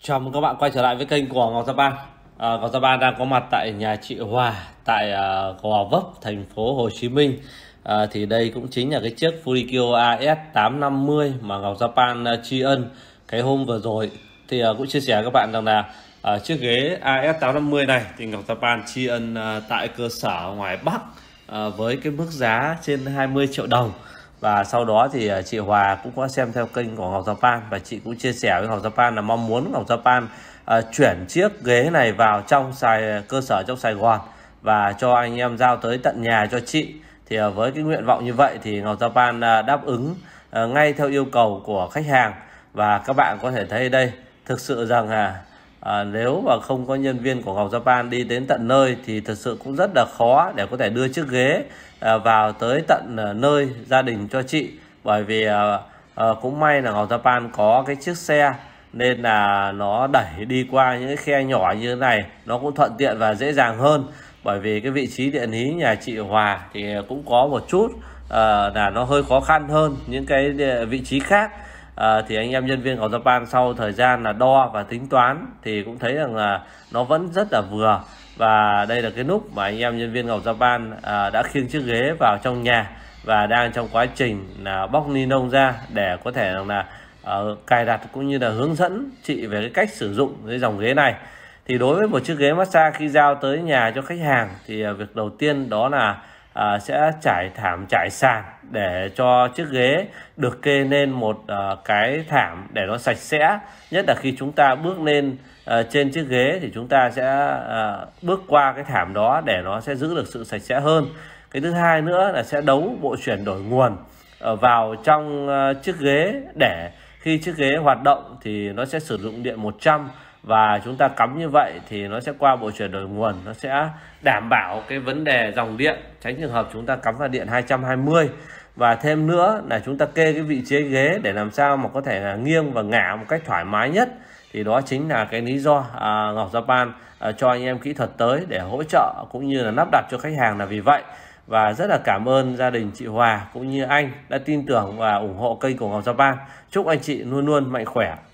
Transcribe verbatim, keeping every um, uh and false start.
Chào mừng các bạn quay trở lại với kênh của Ngọc Japan. À, Ngọc Japan đang có mặt tại nhà chị Hòa tại uh, Gò Vấp, thành phố Hồ Chí Minh. À, thì đây cũng chính là cái chiếc Furikyo A S tám năm mươi mà Ngọc Japan uh, tri ân cái hôm vừa rồi. Thì uh, cũng chia sẻ với các bạn rằng là uh, chiếc ghế A S tám năm mươi này thì Ngọc Japan tri ân uh, tại cơ sở ngoài Bắc uh, với cái mức giá trên hai mươi triệu đồng. Và sau đó thì chị Hòa cũng có xem theo kênh của Ngọc Japan và chị cũng chia sẻ với Ngọc Japan là mong muốn Ngọc Japan uh, chuyển chiếc ghế này vào trong Sài cơ sở trong Sài Gòn và cho anh em giao tới tận nhà cho chị. Thì uh, với cái nguyện vọng như vậy thì Ngọc Japan uh, đáp ứng uh, ngay theo yêu cầu của khách hàng. Và các bạn có thể thấy đây, thực sự rằng là À, nếu mà không có nhân viên của Ngọc Japan đi đến tận nơi thì thực sự cũng rất là khó để có thể đưa chiếc ghế à, vào tới tận à, nơi gia đình cho chị. Bởi vì à, à, cũng may là Ngọc Japan có cái chiếc xe nên là nó đẩy đi qua những cái khe nhỏ như thế này nó cũng thuận tiện và dễ dàng hơn. Bởi vì cái vị trí địa lý nhà chị Hòa thì cũng có một chút à, là nó hơi khó khăn hơn những cái vị trí khác. À, thì anh em nhân viên Ngọc Japan sau thời gian là đo và tính toán thì cũng thấy rằng là nó vẫn rất là vừa. Và đây là cái nút mà anh em nhân viên Ngọc Japan à, đã khiêng chiếc ghế vào trong nhà và đang trong quá trình là bóc ni lông ra để có thể là uh, cài đặt cũng như là hướng dẫn chị về cái cách sử dụng cái dòng ghế này. Thì đối với một chiếc ghế massage khi giao tới nhà cho khách hàng thì uh, việc đầu tiên đó là À, sẽ trải thảm trải sàn để cho chiếc ghế được kê lên một uh, cái thảm để nó sạch sẽ. Nhất là khi chúng ta bước lên uh, trên chiếc ghế thì chúng ta sẽ uh, bước qua cái thảm đó để nó sẽ giữ được sự sạch sẽ hơn. Cái thứ hai nữa là sẽ đấu bộ chuyển đổi nguồn uh, vào trong uh, chiếc ghế để khi chiếc ghế hoạt động thì nó sẽ sử dụng điện một trăm. Và chúng ta cắm như vậy thì nó sẽ qua bộ chuyển đổi nguồn, nó sẽ đảm bảo cái vấn đề dòng điện, tránh trường hợp chúng ta cắm vào điện hai trăm hai mươi. Và thêm nữa là chúng ta kê cái vị trí ghế để làm sao mà có thể là nghiêng và ngả một cách thoải mái nhất. Thì đó chính là cái lý do à, Ngọc Japan à, cho anh em kỹ thuật tới để hỗ trợ cũng như là lắp đặt cho khách hàng là vì vậy. Và rất là cảm ơn gia đình chị Hòa cũng như anh đã tin tưởng và ủng hộ kênh của Ngọc Japan. Chúc anh chị luôn luôn mạnh khỏe.